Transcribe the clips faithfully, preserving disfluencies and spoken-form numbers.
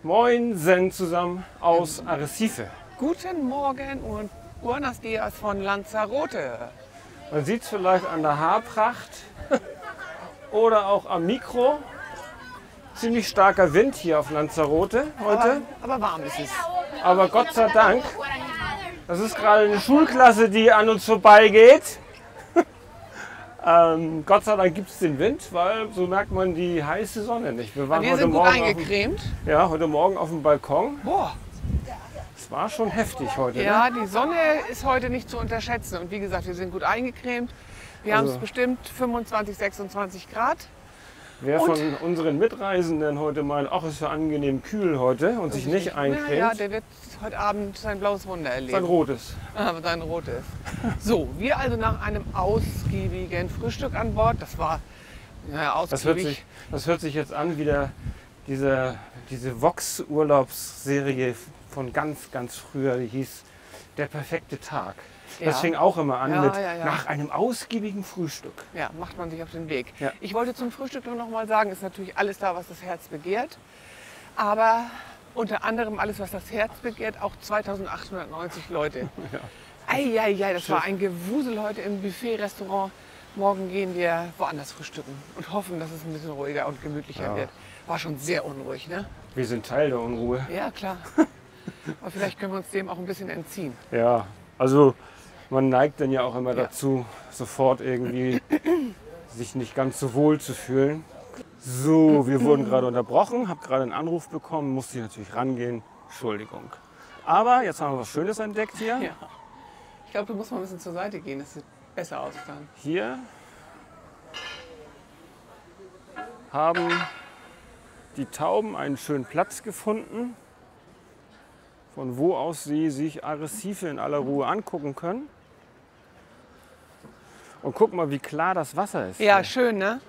Moinsen zusammen aus Arrecife. Guten Morgen und buenos dias von Lanzarote. Man sieht es vielleicht an der Haarpracht oder auch am Mikro. Ziemlich starker Wind hier auf Lanzarote heute. Aber, aber warm ist es. Aber Gott sei Dank, das ist gerade eine Schulklasse, die an uns vorbeigeht. ähm, Gott sei Dank gibt es den Wind, weil so merkt man die heiße Sonne nicht. Wir waren Wir heute sind gut Morgen eingecremt. Auf dem, ja, heute Morgen auf dem Balkon. Boah. Es war schon heftig heute. Ja, Ne? die Sonne ist heute nicht zu unterschätzen. Und wie gesagt, wir sind gut eingecremt. Wir Also- haben es bestimmt fünfundzwanzig, sechsundzwanzig Grad. Wer Und- von unseren Mitreisenden heute meint, ach, es ist ja angenehm kühl heute und sich nicht Na ja, eincremt, der wird heute Abend sein blaues Wunder sein erleben. rotes. Aber sein rotes. So, wir also nach einem ausgiebigen Frühstück an Bord. Das war ja, Das hört, ausgiebig. sich, das hört sich jetzt an wie der, diese, diese Vox-Urlaubsserie von ganz, ganz früher, die hieß Der perfekte Tag. Das Ja. fing auch immer an Ja, mit ja, ja. nach einem ausgiebigen Frühstück. Ja, macht man sich auf den Weg. Ja. Ich wollte zum Frühstück nur noch mal sagen, ist natürlich alles da, was das Herz begehrt. Aber unter anderem alles, was das Herz begehrt, auch zweitausendachthundertneunzig Leute. Ja. Eieiei, das Schiff. war ein Gewusel heute im Buffet-Restaurant. Morgen gehen wir woanders frühstücken und hoffen, dass es ein bisschen ruhiger und gemütlicher Ja. wird. War schon sehr unruhig, ne? Wir sind Teil der Unruhe. Ja, klar. Aber vielleicht können wir uns dem auch ein bisschen entziehen. Ja, also man neigt dann ja auch immer Ja. dazu, sofort irgendwie sich nicht ganz so wohl zu fühlen. So, wir wurden gerade unterbrochen, habe gerade einen Anruf bekommen, musste ich natürlich rangehen. Entschuldigung. Aber jetzt haben wir was Schönes entdeckt hier. Ja. Ich glaube, du musst mal ein bisschen zur Seite gehen. Das sieht besser aus dann. Hier haben die Tauben einen schönen Platz gefunden, von wo aus sie sich Arrecife in aller Ruhe angucken können. Und guck mal, wie klar das Wasser ist. Ja, hier. schön, ne?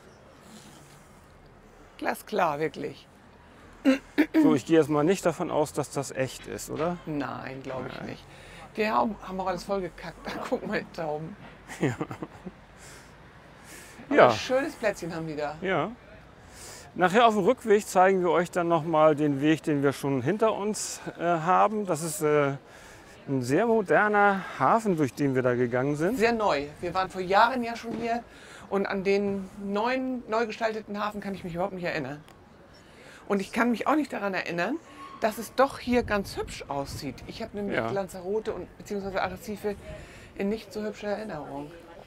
Glasklar, wirklich. So, ich gehe jetzt mal nicht davon aus, dass das echt ist, oder? Nein, glaube ich nicht. Die haben, haben auch alles voll gekackt. Da guck mal, die Tauben. Aber Ja. ein schönes Plätzchen haben die da. Ja. Nachher auf dem Rückweg zeigen wir euch dann nochmal den Weg, den wir schon hinter uns äh, haben. Das ist äh, ein sehr moderner Hafen, durch den wir da gegangen sind. Sehr neu. Wir waren vor Jahren ja schon hier und an den neuen, neu gestalteten Hafen kann ich mich überhaupt nicht erinnern. Und ich kann mich auch nicht daran erinnern, dass es doch hier ganz hübsch aussieht. Ich habe nämlich Ja. Lanzarote und beziehungsweise Arrecife in nicht so hübscher Erinnerung.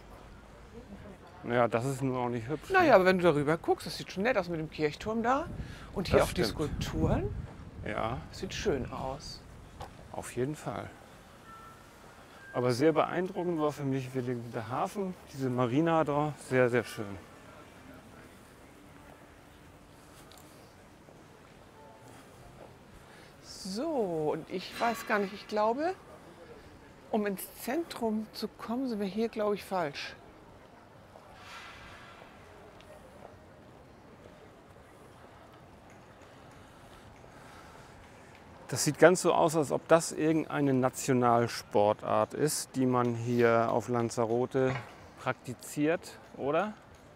Ja, das ist nun auch nicht hübsch. Naja, aber wenn du darüber guckst, das sieht schon nett aus mit dem Kirchturm da. Und hier Das auch die stimmt. Skulpturen. Ja, Das sieht schön aus. auf jeden Fall. Aber sehr beeindruckend war für mich der Hafen, diese Marina da, sehr, sehr schön. So, und ich weiß gar nicht, ich glaube, um ins Zentrum zu kommen, sind wir hier, glaube ich, falsch. Das sieht ganz so aus, als ob das irgendeine Nationalsportart ist, die man hier auf Lanzarote praktiziert, oder?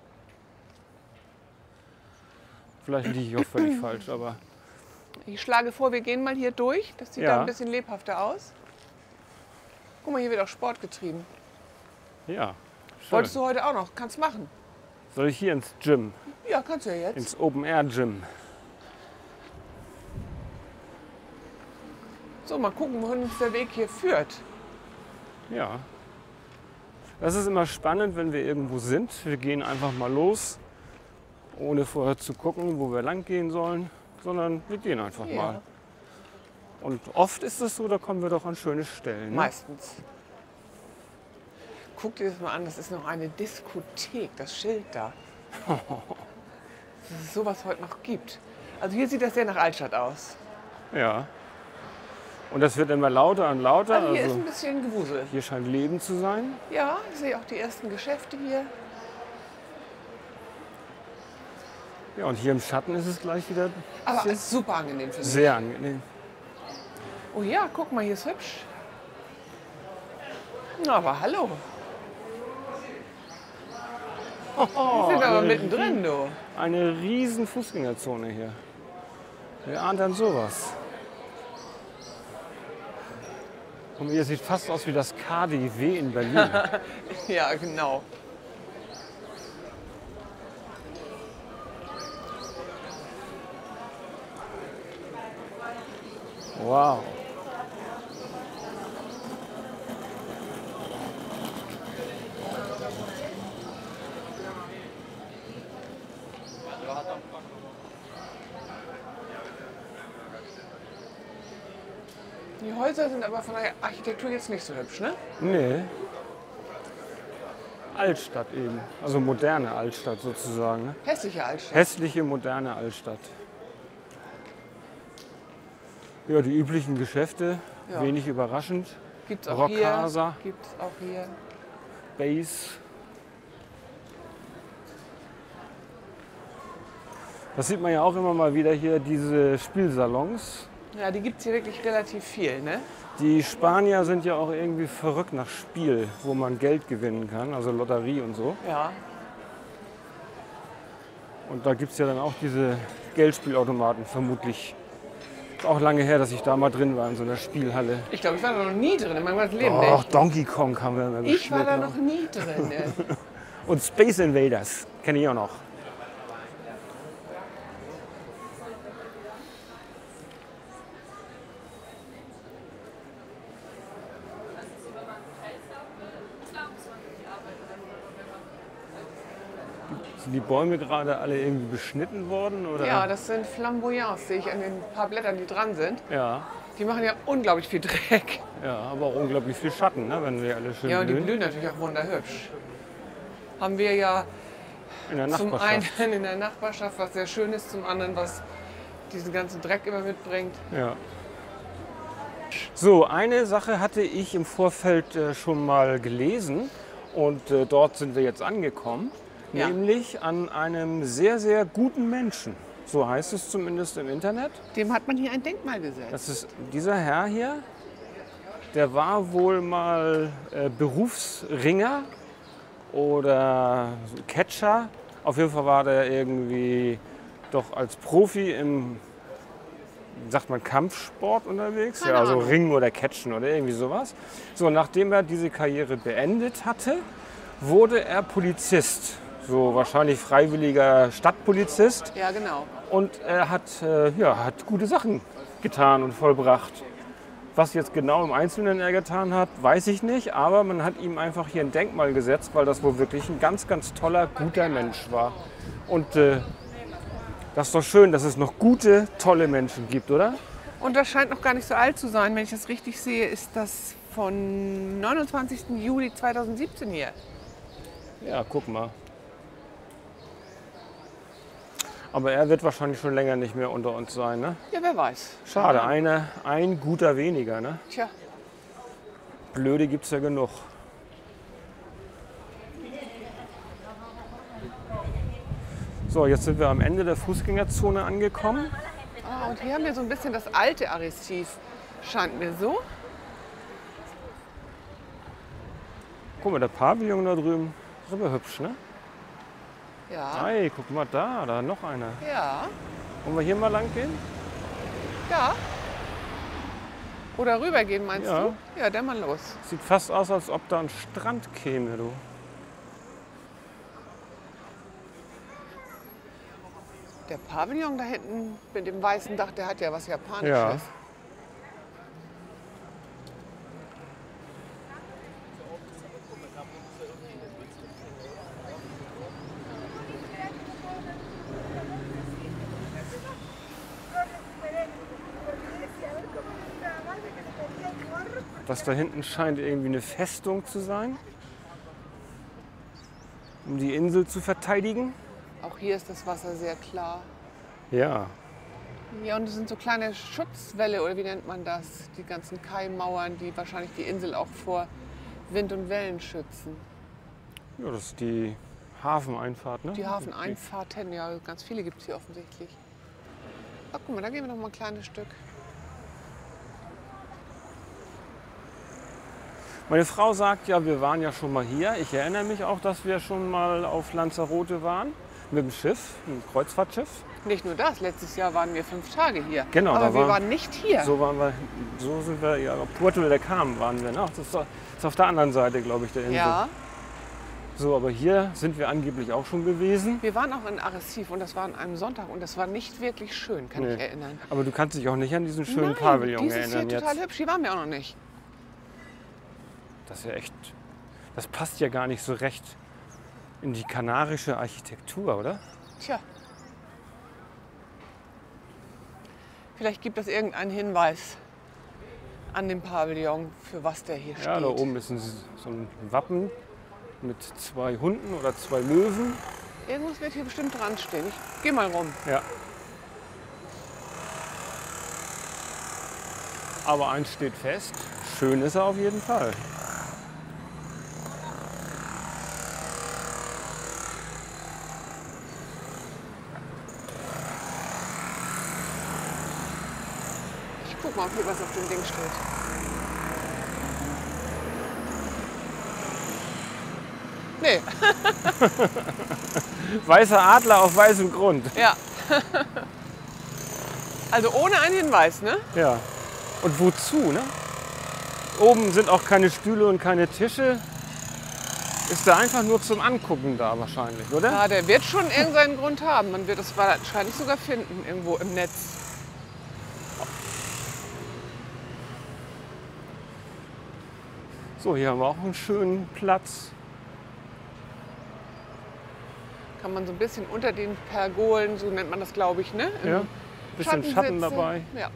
Vielleicht liege ich auch völlig falsch, aber Ich schlage vor, wir gehen mal hier durch. Das sieht Ja. da ein bisschen lebhafter aus. Guck mal, hier wird auch Sport getrieben. ja. Schön. Wolltest du heute auch noch? Kannst machen. Soll ich hier ins Gym, Ja, kannst du ja jetzt. ins Open-Air-Gym? So, mal gucken, wohin uns der Weg hier führt. Ja. Das ist immer spannend, wenn wir irgendwo sind. Wir gehen einfach mal los, ohne vorher zu gucken, wo wir lang gehen sollen, sondern wir gehen einfach Ja. mal. Und oft ist es so, da kommen wir doch an schöne Stellen. Ne? Meistens. Guck dir das mal an, das ist noch eine Diskothek, das Schild da. Dass es sowas heute noch gibt. Also hier sieht das sehr nach Altstadt aus. Ja. Und das wird immer lauter und lauter. Also hier ist Also ein bisschen Gewusel. hier scheint Leben zu sein. Ja, ich sehe auch die ersten Geschäfte hier. Ja, und hier im Schatten ist es gleich wieder Aber sehr, ist super angenehm für mich. sehr angenehm. Oh ja, guck mal, hier ist hübsch. Na, aber hallo. Wir sind aber eine mittendrin, du. Eine riesen Fußgängerzone hier. Wer ahnt denn sowas? Und ihr sieht fast aus wie das K D W in Berlin. Ja, genau. Wow. Die Häuser sind aber von der Architektur jetzt nicht so hübsch, ne? Nee. Altstadt eben. Also moderne Altstadt sozusagen. Ne? Hässliche Altstadt. Hässliche, moderne Altstadt. Ja, die üblichen Geschäfte, Ja. wenig überraschend. Gibt's auch Rockasa, hier. Gibt's auch hier. Base. Das sieht man ja auch immer mal wieder hier, diese Spielsalons. Ja, die gibt's hier wirklich relativ viel, ne? Die Spanier sind ja auch irgendwie verrückt nach Spiel, wo man Geld gewinnen kann, also Lotterie und so. Ja. Und da gibt es ja dann auch diese Geldspielautomaten, vermutlich. Ist auch lange her, dass ich da mal drin war in so einer Spielhalle. Ich glaube, ich war da noch nie drin in meinem ganzen Leben. Auch nicht. Donkey Kong haben wir immer Ich war gespielt. da ne? noch nie drin. Ne? Und Space Invaders, kenne ich auch noch. Sind die Bäume gerade alle irgendwie beschnitten worden? Oder? Ja, das sind Flamboyants, sehe ich an den paar Blättern, die dran sind. ja, Die machen ja unglaublich viel Dreck. ja, aber auch unglaublich viel Schatten, ne, wenn wir alle schön Ja, und die blühen. blühen natürlich auch wunderhübsch. Haben wir ja In der zum Nachbarschaft. einen in der Nachbarschaft, was sehr schön ist, zum anderen, was diesen ganzen Dreck immer mitbringt. Ja. So, eine Sache hatte ich im Vorfeld äh, schon mal gelesen und äh, dort sind wir jetzt angekommen, Ja. nämlich an einem sehr, sehr guten Menschen. So heißt es zumindest im Internet. Dem hat man hier ein Denkmal gesetzt. Das ist dieser Herr hier, der war wohl mal äh, Berufsringer oder so Catcher. Auf jeden Fall war der irgendwie doch als Profi im, sagt man, Kampfsport unterwegs. Keine ja, also Ahnung. Ringen oder Catchen oder irgendwie sowas. So, nachdem er diese Karriere beendet hatte, wurde er Polizist. So wahrscheinlich freiwilliger Stadtpolizist. Ja, genau. Und er hat, äh, ja, hat gute Sachen getan und vollbracht. Was jetzt genau im Einzelnen er getan hat, weiß ich nicht. Aber man hat ihm einfach hier ein Denkmal gesetzt, weil das wohl wirklich ein ganz, ganz toller, guter Mensch war. Und äh, das ist doch schön, dass es noch gute, tolle Menschen gibt, oder? Und das scheint noch gar nicht so alt zu sein. Wenn ich das richtig sehe, ist das von neunundzwanzigsten Juli zweitausendsiebzehn hier. Ja, guck mal. Aber er wird wahrscheinlich schon länger nicht mehr unter uns sein, ne? Ja, wer weiß. Schade, eine, ein guter weniger, ne? Tja, Blöde gibt's ja genug. So, jetzt sind wir am Ende der Fußgängerzone angekommen. ah, und hier haben wir so ein bisschen das alte Arrestief. Scheint mir so. Guck mal, der Pavillon da drüben, ist aber hübsch, ne? Ja, Hey, guck mal da, da noch einer. ja, Wollen wir hier mal lang gehen? ja. Oder rübergehen, meinst Ja. du? Ja, dann mal los. Sieht fast aus, als ob da ein Strand käme, du. Der Pavillon da hinten mit dem weißen Dach, der hat ja was Japanisches. Ja. Das da hinten scheint irgendwie eine Festung zu sein, um die Insel zu verteidigen. Auch hier ist das Wasser sehr klar. Ja, Ja, und es sind so kleine Schutzwälle, oder wie nennt man das? Die ganzen Kaimauern, die wahrscheinlich die Insel auch vor Wind und Wellen schützen. ja, das ist die Hafeneinfahrt, ne? Die Hafeneinfahrten, ja, ganz viele gibt es hier offensichtlich. Ach, guck mal, da gehen wir noch mal ein kleines Stück. Meine Frau sagt ja, wir waren ja schon mal hier. Ich erinnere mich auch, dass wir schon mal auf Lanzarote waren mit dem Schiff, einem Kreuzfahrtschiff. Nicht nur das, letztes Jahr waren wir fünf Tage hier. Genau, aber da wir war- waren nicht hier. So waren wir, so sind wir, ja, Puerto del Carmen waren wir. Ne? Das ist, doch- ist auf der anderen Seite, glaube ich, der Insel. Ja, So, aber hier sind wir angeblich auch schon gewesen. wir waren auch in Arrecife und das war an einem Sonntag und das war nicht wirklich schön, kann Nee. ich erinnern. Aber du kannst dich auch nicht an diesen schönen Nein, Pavillon dieses erinnern hier total jetzt. hübsch, hier waren wir auch noch nicht. Das ist ja echt, das passt ja gar nicht so recht in die kanarische Architektur, oder? Tja. Vielleicht gibt es irgendeinen Hinweis an dem Pavillon, für was der hier steht. Ja, da oben ist ein, so ein Wappen mit zwei Hunden oder zwei Löwen. Irgendwas wird hier bestimmt dran stehen. Ich geh mal rum. Ja. Aber eins steht fest, schön ist er auf jeden Fall. Ich guck mal, ob hier was auf dem Ding steht. Nee, Weißer Adler auf weißem Grund. ja. Also ohne einen Hinweis, ne? Ja. Und wozu, ne? Oben sind auch keine Stühle und keine Tische. Ist da einfach nur zum Angucken da wahrscheinlich, oder? Ja, der wird schon irgendeinen Grund haben. Man wird es wahrscheinlich sogar finden irgendwo im Netz. So, hier haben wir auch einen schönen Platz. Kann man so ein bisschen unter den Pergolen, so nennt man das, glaube ich, ne? Im Ja. Bisschen Schatten sitzen. dabei. Ja.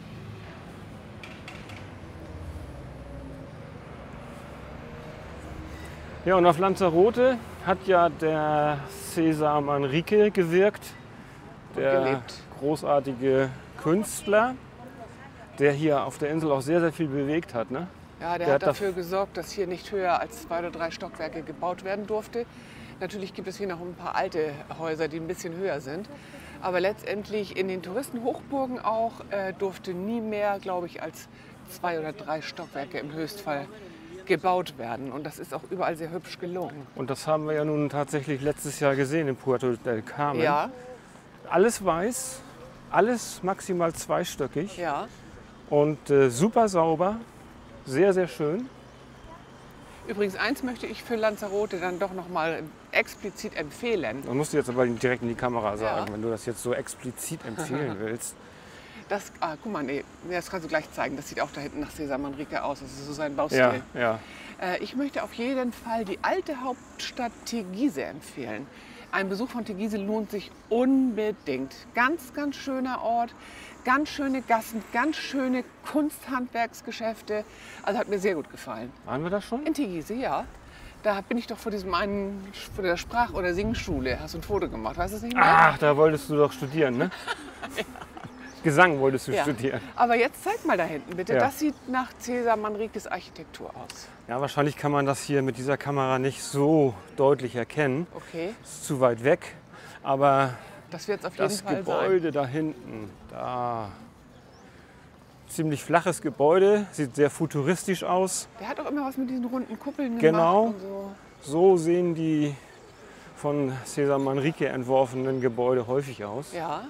Ja, und auf Lanzarote hat ja der César Manrique gewirkt, der gelebt. großartige Künstler, der hier auf der Insel auch sehr, sehr viel bewegt hat. Ne? Ja, der, Der hat hat da- dafür gesorgt, dass hier nicht höher als zwei oder drei Stockwerke gebaut werden durfte. Natürlich gibt es hier noch ein paar alte Häuser, die ein bisschen höher sind. Aber letztendlich in den Touristenhochburgen auch äh, durfte nie mehr, glaube ich, als zwei oder drei Stockwerke im Höchstfall gebaut werden. Und das ist auch überall sehr hübsch gelungen. Und das haben wir ja nun tatsächlich letztes Jahr gesehen in Puerto del Carmen. Ja, Alles weiß, alles maximal zweistöckig ja. und äh, super sauber, sehr, sehr schön. Übrigens, eins möchte ich für Lanzarote dann doch noch mal explizit empfehlen. Das musst du jetzt aber direkt in die Kamera sagen, Ja. wenn du das jetzt so explizit empfehlen willst. Das, ah, guck mal, nee, das kannst du gleich zeigen. Das sieht auch da hinten nach César Manrique aus. Das ist so sein Baustil. Ja, ja. Äh, ich möchte auf jeden Fall die alte Hauptstadt Teguise empfehlen. Ein Besuch von Teguise lohnt sich unbedingt. Ganz, ganz schöner Ort, ganz schöne Gassen, ganz schöne Kunsthandwerksgeschäfte. Also hat mir sehr gut gefallen. Waren wir da schon? In Teguise, ja. Da bin ich doch vor diesem einen, vor der Sprach- oder Singschule, hast du ein Foto gemacht, weißt du es nicht mehr? Ach, da wolltest du doch studieren, ne? Gesang wolltest du Ja. studieren. Aber jetzt zeig mal da hinten bitte. Ja. Das sieht nach César Manriques Architektur aus. Ja, wahrscheinlich kann man das hier mit dieser Kamera nicht so deutlich erkennen. Okay, Ist zu weit weg. Aber das wird es auf jeden das Fall sein. Gebäude da hinten, da. Ziemlich flaches Gebäude, sieht sehr futuristisch aus. Der hat auch immer was mit diesen runden Kuppeln Genau. gemacht und so. So sehen die von César Manrique entworfenen Gebäude häufig aus. Ja.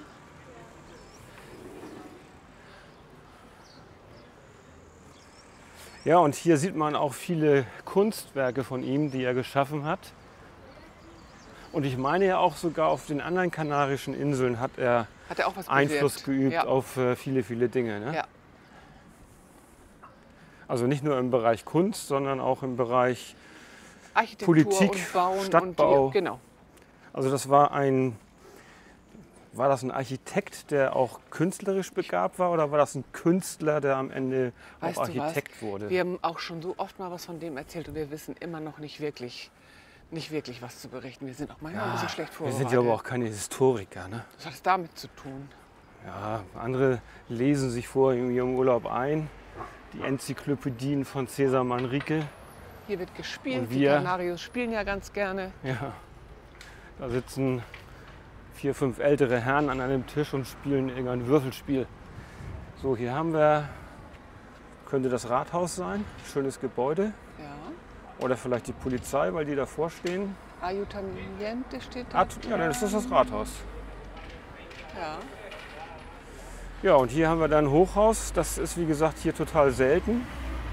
Ja, und hier sieht man auch viele Kunstwerke von ihm, die er geschaffen hat. Und ich meine ja auch sogar auf den anderen kanarischen Inseln hat er Hat er auch was Einfluss bewirkt. geübt Ja. auf äh, viele, viele Dinge. Ne? Ja. Also nicht nur im Bereich Kunst, sondern auch im Bereich, Architektur Politik, und Bauen Stadtbau. Und die, genau. also das war ein, war das ein Architekt, der auch künstlerisch begabt war, oder war das ein Künstler, der am Ende Weißt auch du was? Architekt wurde? Wir haben auch schon so oft mal was von dem erzählt und wir wissen immer noch nicht wirklich, nicht wirklich was zu berichten. Wir sind auch manchmal ein bisschen schlecht Wir vorbereitet. sind ja aber auch keine Historiker. Ne? Was hat es damit zu tun? Ja, andere lesen sich vor in ihrem Urlaub ein, die Enzyklopädien von César Manrique. Hier wird gespielt, Und die wir- Kanarios spielen ja ganz gerne. Ja, da sitzen vier, fünf ältere Herren an einem Tisch und spielen irgendein Würfelspiel. So, hier haben wir, könnte das Rathaus sein, schönes Gebäude. Ja. Oder vielleicht die Polizei, weil die davor stehen. Ayuntamiente steht da. Ah, ja, dann ist das das Rathaus. Ja. Ja, und hier haben wir dann ein Hochhaus. Das ist, wie gesagt, hier total selten.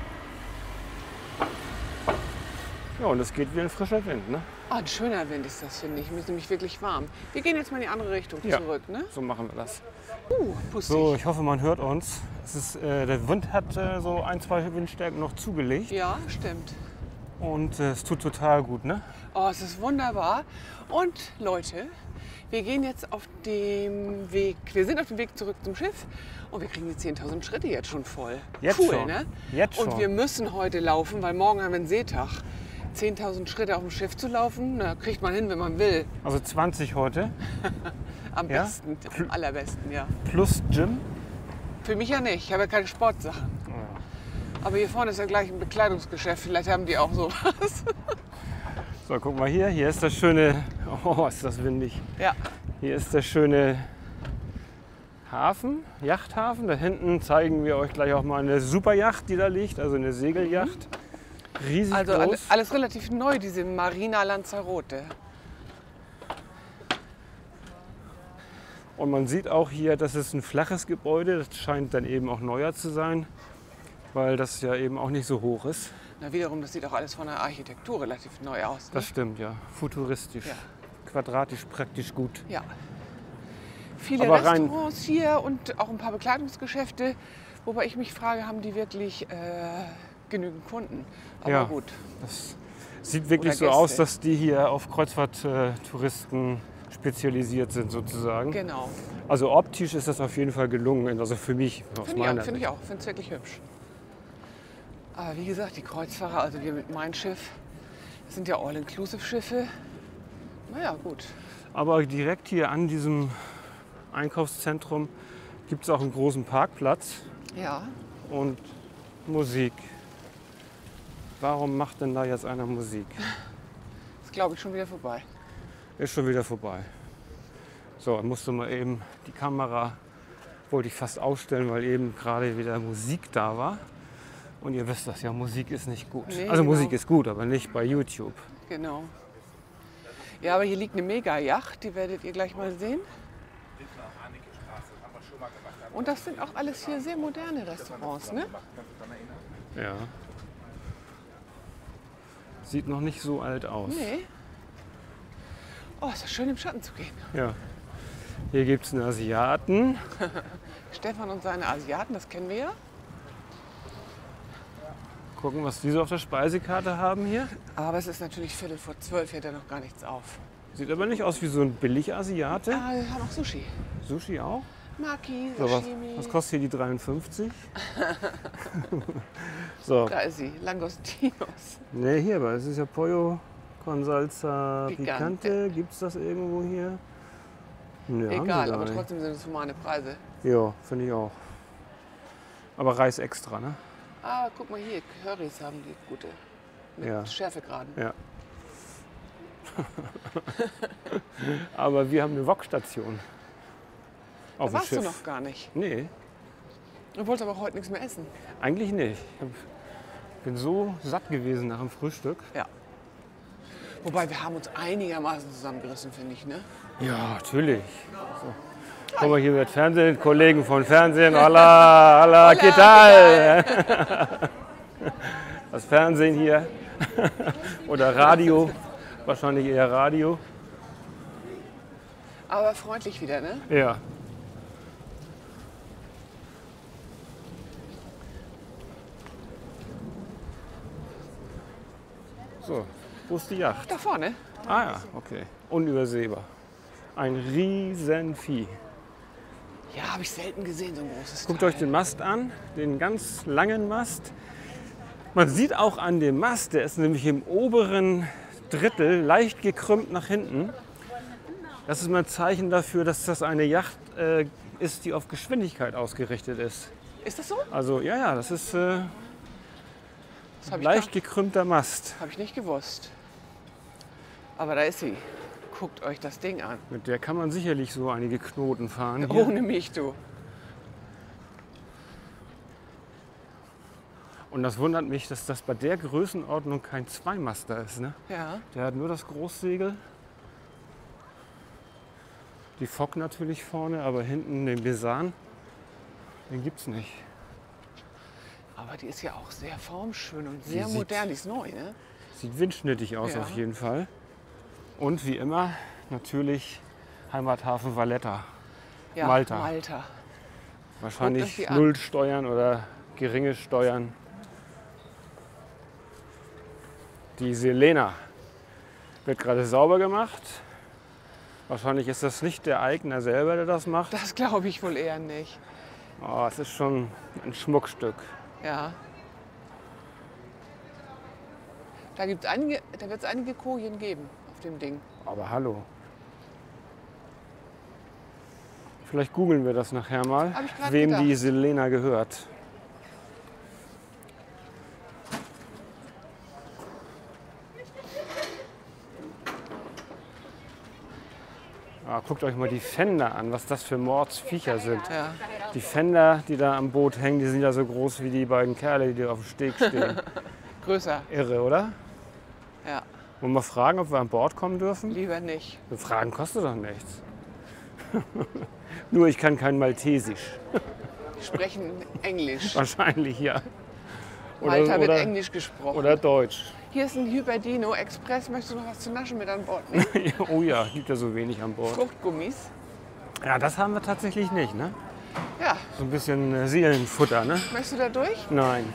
Ja, und es geht wie ein frischer Wind, ne? Oh, ein schöner Wind ist das, finde ich. Mir ist nämlich wirklich warm. Wir gehen jetzt mal in die andere Richtung Ja. zurück, ne? So machen wir das. Uh, pustig. So, ich hoffe, man hört uns. Es ist, äh, der Wind hat äh, so ein, zwei Windstärken noch zugelegt. Ja, stimmt. Und äh, es tut total gut, ne? Oh, es ist wunderbar. Und Leute, wir gehen jetzt auf dem Weg, wir sind auf dem Weg zurück zum Schiff und wir kriegen die zehntausend Schritte jetzt schon voll. Jetzt cool, schon. ne? Jetzt schon. Und wir müssen heute laufen, weil morgen haben wir einen Seetag. zehntausend Schritte auf dem Schiff zu laufen, na, kriegt man hin, wenn man will. Also zwanzig heute. Am Ja? besten, am allerbesten, ja. Plus Gym. Für mich ja nicht, ich habe ja keine Sportsachen. Aber hier vorne ist ja gleich ein Bekleidungsgeschäft, vielleicht haben die auch sowas. So, guck mal hier. Hier ist das schöne. Oh, ist das windig. Ja, Hier ist der schöne Hafen, Yachthafen. Da hinten zeigen wir euch gleich auch mal eine Superjacht, die da liegt, also eine Segeljacht. Riesig also groß. alles, alles relativ neu, diese Marina Lanzarote. Und man sieht auch hier, das ist ein flaches Gebäude. Das scheint dann eben auch neuer zu sein, weil das ja eben auch nicht so hoch ist. Na wiederum, das sieht auch alles von der Architektur relativ neu aus. Ne? Das stimmt, ja. Futuristisch. Ja. Quadratisch praktisch gut. Ja. Viele Aber rein- Restaurants hier und auch ein paar Bekleidungsgeschäfte. Wobei ich mich frage, haben die wirklich äh, genügend Kunden? Aber Ja. gut. Das sieht wirklich Oder so aus, Gäste. dass die hier auf Kreuzfahrttouristen spezialisiert sind sozusagen. Genau. Also optisch ist das auf jeden Fall gelungen, also für mich, aus Finde ich, meiner auch, find ich Sicht. auch. Finde es wirklich hübsch. Aber wie gesagt, die Kreuzfahrer, also wir mit Mein Schiff, das sind ja All-Inclusive-Schiffe. Naja, gut. Aber direkt hier an diesem Einkaufszentrum gibt es auch einen großen Parkplatz Ja. und Musik. Warum macht denn da jetzt einer Musik? Ist, glaube ich, schon wieder vorbei. Ist schon wieder vorbei. So, ich musste mal eben die Kamera, wollte ich fast ausstellen, weil eben gerade wieder Musik da war. Und ihr wisst das ja, Musik ist nicht gut. Nee, also genau. Musik ist gut, aber nicht bei YouTube. Genau. Ja, aber hier liegt eine Mega-Yacht, die werdet ihr gleich mal sehen. Und das sind auch alles hier sehr moderne Restaurants, ne? Ja. Sieht noch nicht so alt aus. Nee. Oh, ist das schön im Schatten zu gehen. Ja. Hier gibt es einen Asiaten. Stefan und seine Asiaten, das kennen wir ja. Gucken, was die so auf der Speisekarte haben hier. Aber es ist natürlich Viertel vor zwölf, hier hat er noch gar nichts auf. Sieht aber nicht aus wie so ein Billig-Asiate. Ah, wir haben auch Sushi. Sushi auch. Maki, So, was, Sashimi. was kostet hier die dreiundfünfzig? So, Da ist sie, Langostinos. ne, hier, aber es ist ja Pollo con Salsa Picante. Picante. Gibt es das irgendwo hier? Ne, haben sie Egal, gar aber nicht. trotzdem sind es humane Preise. Ja, finde ich auch. Aber Reis extra, ne? Ah, guck mal hier, Currys haben die gute. Mit Ja. Schärfegraden. Ja. Aber wir haben eine Wokstation. Auf Da dem warst Schiff. du noch gar nicht. Nee, Du wolltest aber auch heute nichts mehr essen. eigentlich nicht. Ich hab, bin so satt gewesen nach dem Frühstück. Ja. Wobei wir haben uns einigermaßen zusammengerissen, finde ich, ne? Ja, natürlich. So. Guck mal, hier wird Fernsehen, Kollegen von Fernsehen. Hola, hola, Hola, ¿qué tal? Das Fernsehen hier. Oder Radio. Wahrscheinlich eher Radio. Aber freundlich wieder, ne? Ja. So, wo ist die Yacht? Da vorne. Ah ja, okay. Unübersehbar. Ein Riesenvieh. Ja, habe ich selten gesehen, so ein großes Guckt Teil. euch den Mast an, den ganz langen Mast. Man sieht auch an dem Mast, der ist nämlich im oberen Drittel leicht gekrümmt nach hinten. Das ist mal ein Zeichen dafür, dass das eine Yacht äh, ist, die auf Geschwindigkeit ausgerichtet ist. Ist das so? Also ja, ja, das ist äh, Das habe ich, leicht gar- gekrümmter Mast. hab ich nicht gewusst. Aber da ist sie. Guckt euch das Ding an. Mit der kann man sicherlich so einige Knoten fahren. Hier. Ohne mich, du. Und das wundert mich, dass das bei der Größenordnung kein Zweimaster ist. Ne? Ja. Der hat nur das Großsegel. Die Fock natürlich vorne, aber hinten den Besan, den gibt's nicht. Aber die ist ja auch sehr formschön und sehr sieht- modern. Die ist neu, ne? Sieht windschnittig aus Ja. auf jeden Fall. Und wie immer natürlich Heimathafen Valletta. Ja, Malta. Malta. Guckt Wahrscheinlich euch die an. null Steuern oder geringe Steuern. Die Selena wird gerade sauber gemacht. Wahrscheinlich ist das nicht der Eigner selber, der das macht. Das glaube ich wohl eher nicht. Oh, es ist schon ein Schmuckstück. Ja. Da, gibt's einige, da wird es einige Kojen geben auf dem Ding. Aber hallo. Vielleicht googeln wir das nachher mal, Hab ich grad wem gedacht. die Selena gehört. Ah, guckt euch mal die Fender an, was das für Mordsviecher sind. Ja. Die Fender, die da am Boot hängen, die sind ja so groß wie die beiden Kerle, die da auf dem Steg stehen. Größer. Irre, oder? Ja. Wollen wir fragen, ob wir an Bord kommen dürfen? Lieber nicht. Fragen kostet doch nichts. Nur ich kann kein Maltesisch. Die sprechen Englisch. Wahrscheinlich, ja. Oder, Malta wird oder, Englisch gesprochen. oder Deutsch. Hier ist ein Hyperdino Express. Möchtest du noch was zu naschen mit an Bord nehmen? Oh ja, gibt ja so wenig an Bord. Fruchtgummis. Ja, das haben wir tatsächlich nicht, ne? Ja. So ein bisschen äh, Seelenfutter, ne? Möchtest du da durch? Nein.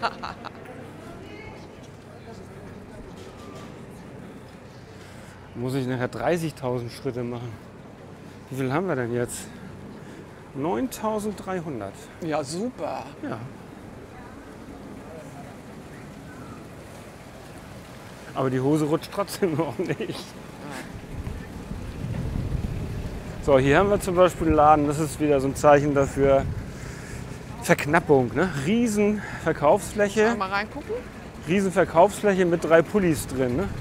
Muss ich nachher dreißigtausend Schritte machen. Wie viel haben wir denn jetzt? neuntausenddreihundert. Ja, super. Ja. Aber die Hose rutscht trotzdem noch nicht. So, hier haben wir zum Beispiel einen Laden, das ist wieder so ein Zeichen dafür. Verknappung, ne? Riesen Verkaufsfläche, Mal reingucken. riesen Verkaufsfläche mit drei Pullis drin. Ne?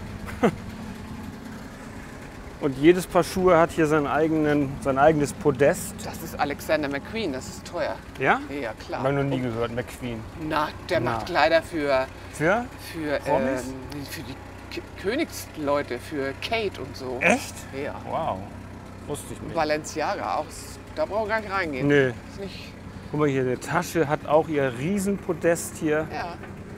Und jedes Paar Schuhe hat hier seinen eigenen, sein eigenes Podest. Das ist Alexander McQueen. Das ist teuer. Ja? Ja, Hab klar. ich noch nie gehört, McQueen. Na, der Na. macht Kleider für, Für? für, Promis? ähm, für die K Königsleute, für Kate und so. Echt? Ja. Wow. Wusste ich nicht. Balenciaga auch. Da brauchen wir gar nicht reingehen. Nö. Ist nicht, Guck mal hier, die Tasche hat auch ihr Riesenpodest hier. ja.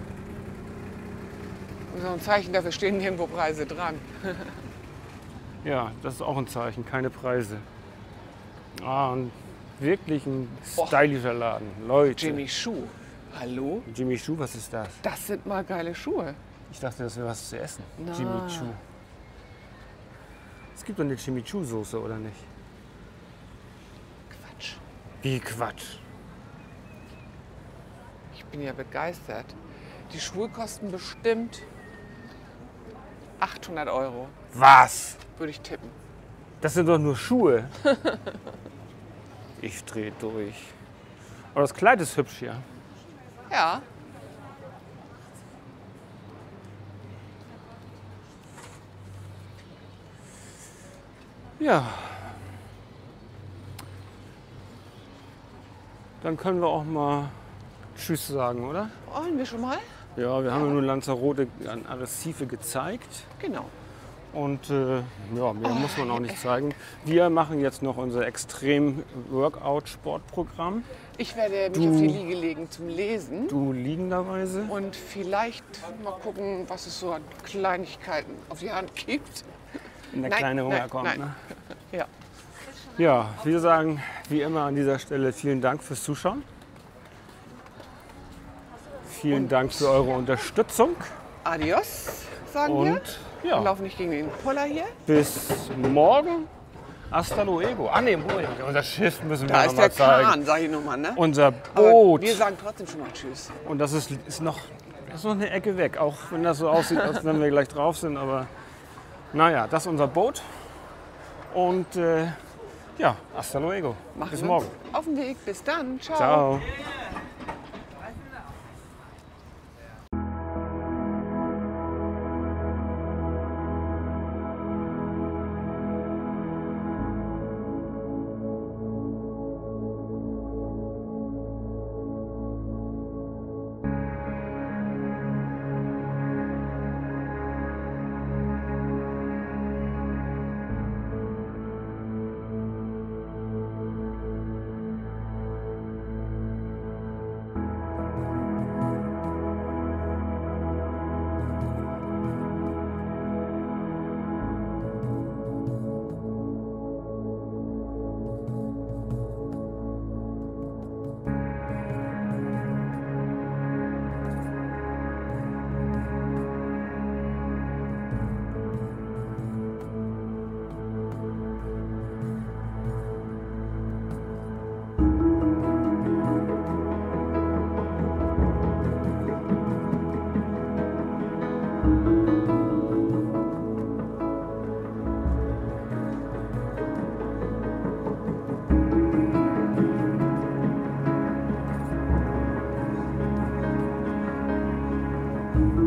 Und so ein Zeichen dafür stehen nirgendwo Preise dran. Ja, das ist auch ein Zeichen, keine Preise. Ah, und wirklich ein stylischer Laden. Leute. Jimmy Choo. Hallo? Jimmy Choo, was ist das? Das sind mal geile Schuhe. Ich dachte, das wäre was zu essen. Na. Jimmy Choo. Es gibt doch eine Jimmy Choo Soße, oder nicht? Quatsch. Wie Quatsch. Ich bin ja begeistert. Die Schuhe kosten bestimmt achthundert Euro, Was? würde ich tippen. Das sind doch nur Schuhe. Ich drehe durch. Aber das Kleid ist hübsch hier. Ja. Ja. Dann können wir auch mal Tschüss sagen, oder? Wollen wir schon mal? Ja, wir haben ja nun Lanzarote an Arrecife gezeigt. Genau. Und äh, ja, mehr muss man auch nicht zeigen. Wir machen jetzt noch unser Extrem-Workout-Sportprogramm. Ich werde mich Du- auf die Liege legen zum Lesen Du liegenderweise. und vielleicht mal gucken, was es so an Kleinigkeiten auf die Hand gibt. Wenn der Nein, kleine Hunger nein, kommt. nein. Ne? Ja. Ja, wir sagen wie immer an dieser Stelle vielen Dank fürs Zuschauen. Vielen Dank für eure Unterstützung. Adios, sagen wir. Und Wir ja, laufen nicht gegen den Poller hier. bis morgen. Hasta luego. Ah, nee, unser Schiff müssen wir Da noch ist mal der zeigen. Kahn, sag ich nochmal, ne? Unser Aber Boot. wir sagen trotzdem schon mal Tschüss. Und das ist, ist, noch, ist noch eine Ecke weg, auch wenn das so aussieht, als wenn wir gleich drauf sind. Aber naja, das ist unser Boot. Und äh, ja, hasta luego. Machen Bis wir morgen. uns auf den Weg. Bis dann. Ciao. Ciao. Tschüss.